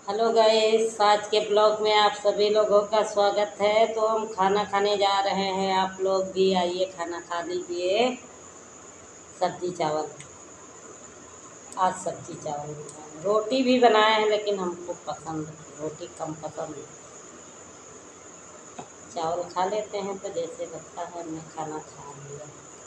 Hello guys, आज के blog में आप सभी लोगों का स्वागत है। तो हम खाना खाने जा रहे हैं, आप लोग भी आइए खाना खा लीजिए। सब्जी चावल, आज सब्जी चावल बनाए, रोटी भी बनाए हैं लेकिन हमको पसंद रोटी कम पसंद है। चावल खा लेते हैं तो जैसे लगता है मैं खाना खा लिया।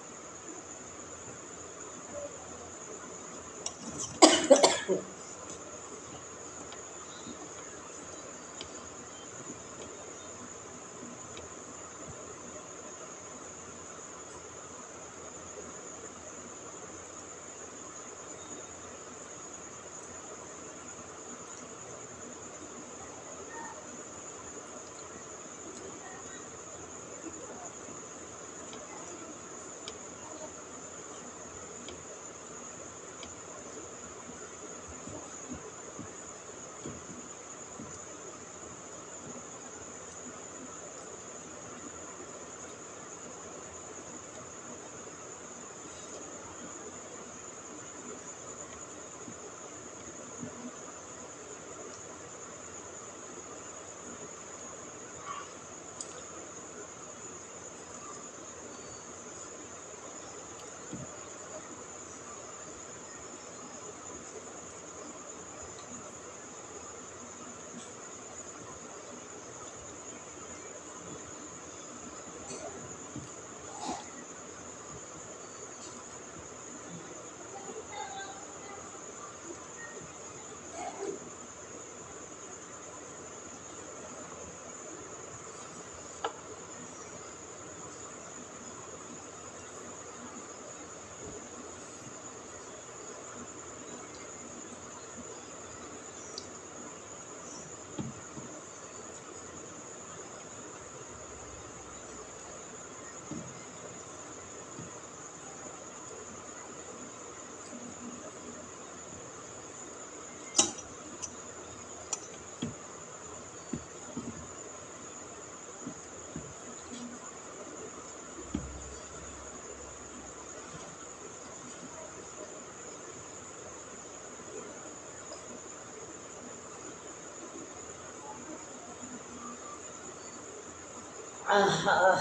आहा,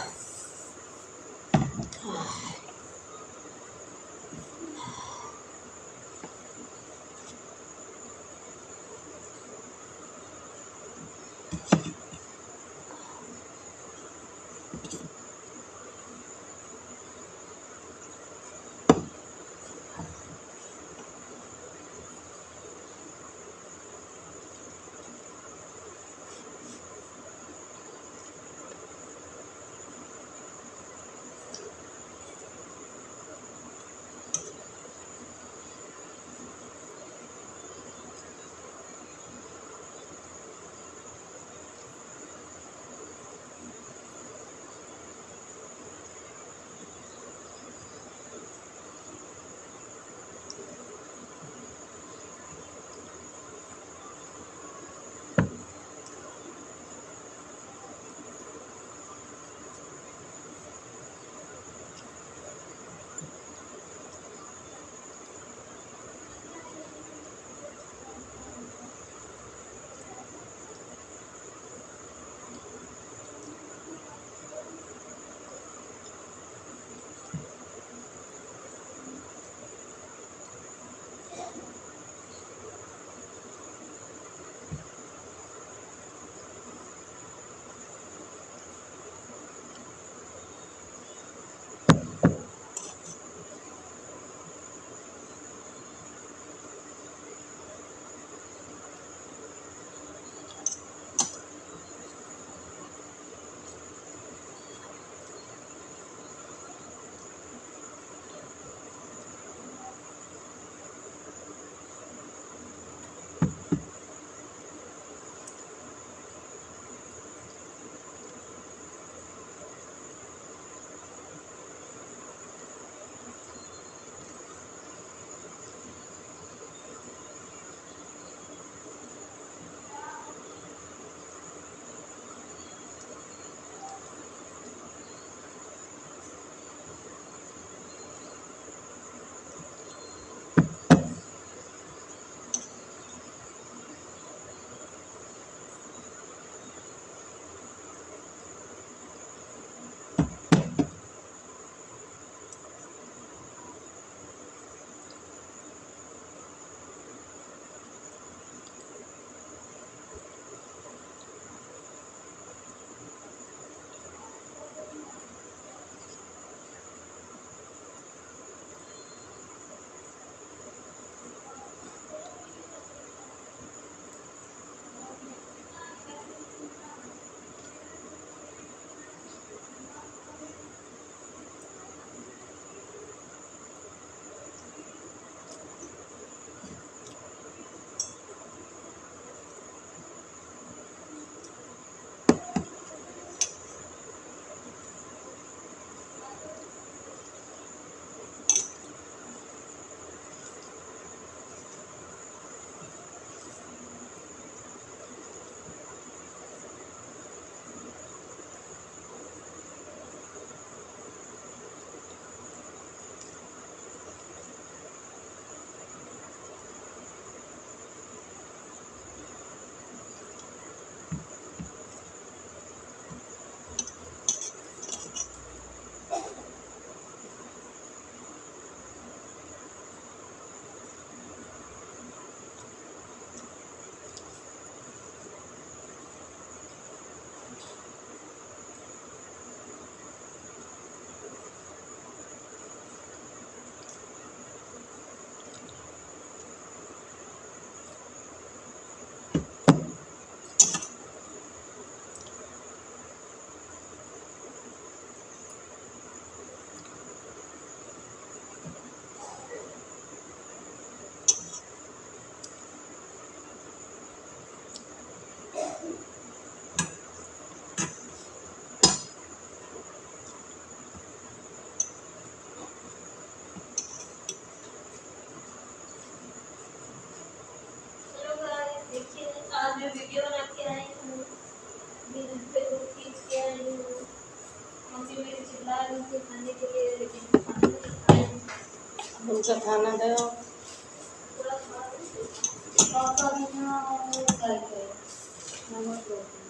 देखिए आज मैं वीडियो बना के आई हूँ, पे खींच के आई हूँ। मम्मी मेरी चिल्ला रही थी खाने के लिए, लेकिन खाना नहीं खाई। उनका खाना दो। थोड़ा खा पापा भी ना कर गए नमक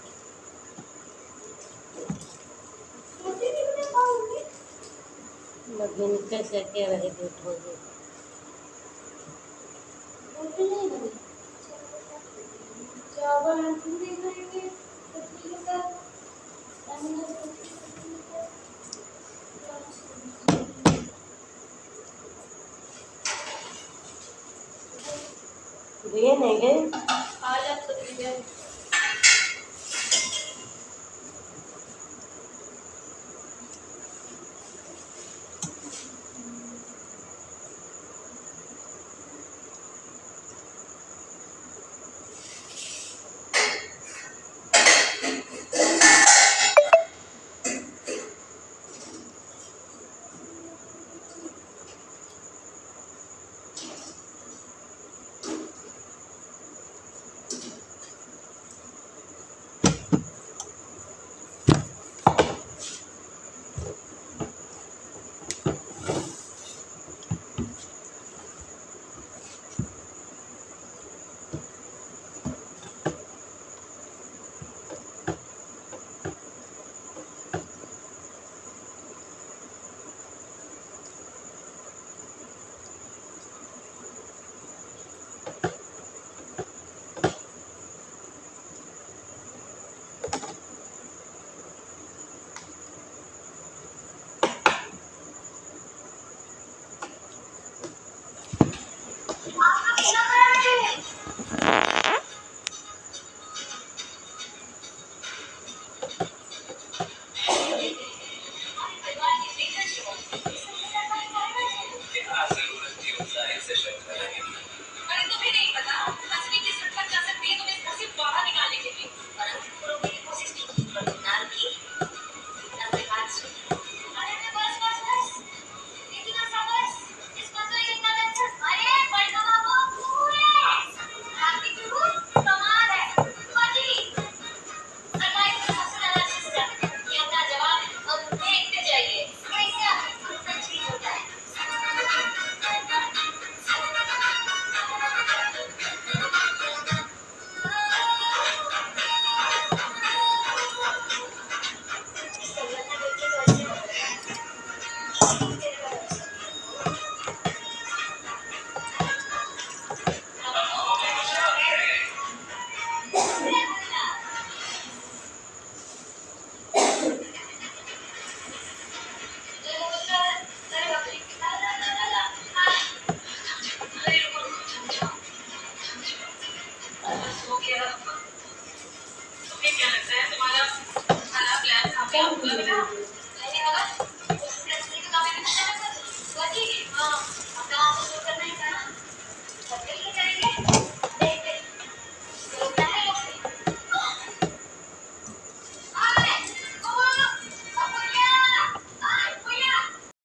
रोटी भी नहीं खाऊंगी। लेकिन कैसे के रहे बैठोगे? रोटी नहीं बनी, चावल हम नहीं खाएंगे सब्जी के साथ। दिए नहीं गए? आज आप तो दीजिए।